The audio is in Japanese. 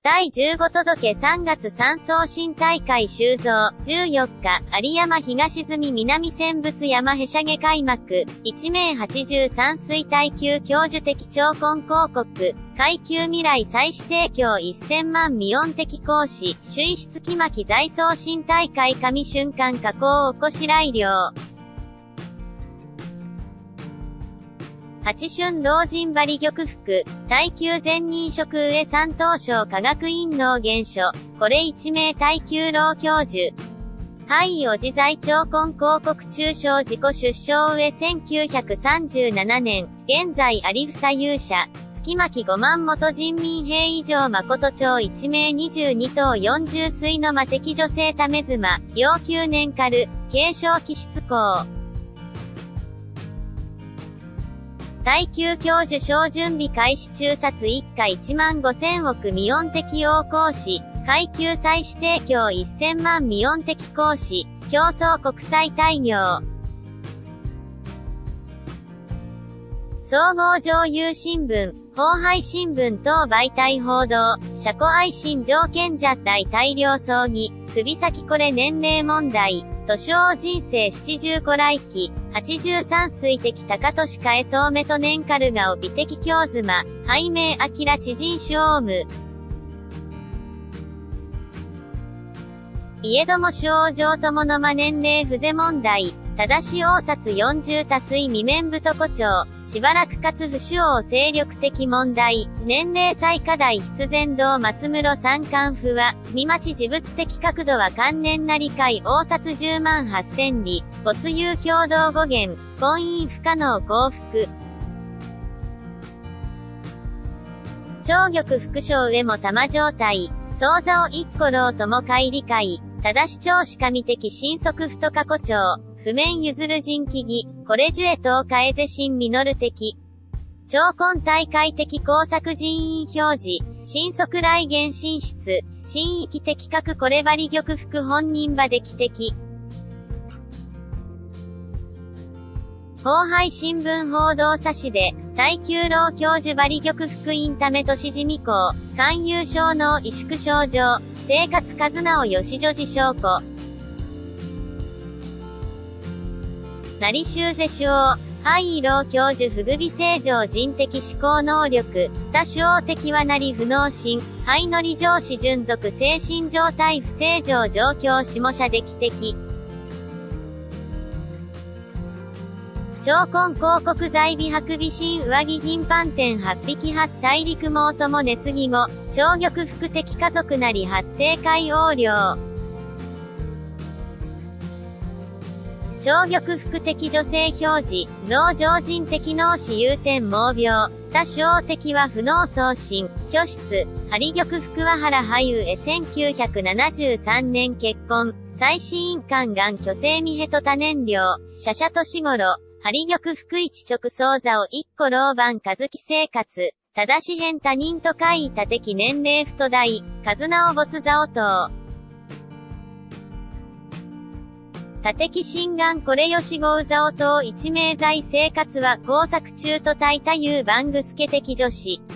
第15届3月3送信大会収蔵、14日、有山東住南選物山へしゃげ開幕、1名83水耐久教授的超根広告、階級未来再指定教1000万未音的講師、水質木巻在送信大会上瞬間加工おこし来量。八春老人針玉服、耐久前任職上山東省科学院農原所、これ1名耐久老教授。はいおじ在超根広告中小自己出生上1937年、現在有房勇者、月巻5万元人民兵以上誠町1名22等40水の魔的女性為妻、要9年カル、継承気質校。耐久教授小準備開始中札一家1万5000億未音適用講師、階級再指定教1000万未音適講師、競争国際大業。総合上游新聞、荒廃新聞等媒体報道、車庫愛心条件者大大量葬儀、首先これ年齢問題、年王人生75来期、83水的高俊かえそうめと年カルがを美的京妻、拝命明知人主オウム。家ども症状とものま年齢不是問題、ただし応札40多水未免太誇張、しばらくかつ不主王精力的問題、年齢最下大必然道松室三冠不和、未待ち事物的角度は関連な理解応札10万8000里、没有共同語源、婚姻不可能幸福。長玉副将上も玉状態、創造一個老とも乖理解、ただし超しかみ的新則不と過去長、譜面譲る人気義、これジュエ等変えぜ新実る的。超根大会的工作人員表示、新則来源進出、新域的各こればり玉副本人場的的。荒廃新聞報道差しで、耐久老教授ばり玉福音ためとしじみ校、勧誘小脳萎縮症状、生活和直吉女寺証拠。成修是主王、廃老教授不具備正常人的思考能力、他主王的はなり不能心、廃乗り上司順属精神状態不正常状況下社的的。超根広告在美白美新上着頻繁店8匹8大陸網とも熱義後、超玉福的家族なり発生会横領。超玉福的女性表示、脳常人的脳死有点盲病、他主王的は不脳送信、居室、針玉福は原羽生へ1973年結婚、最新印鑑がん虚勢未へと多年量、社々年頃、針玉福一直相座を一個老番和樹生活、ただし変他人と会意他的年齢不と大、和直没座を等。他的心眼これよしごうざお等一名在生活は工作中と大多有番具助的女子、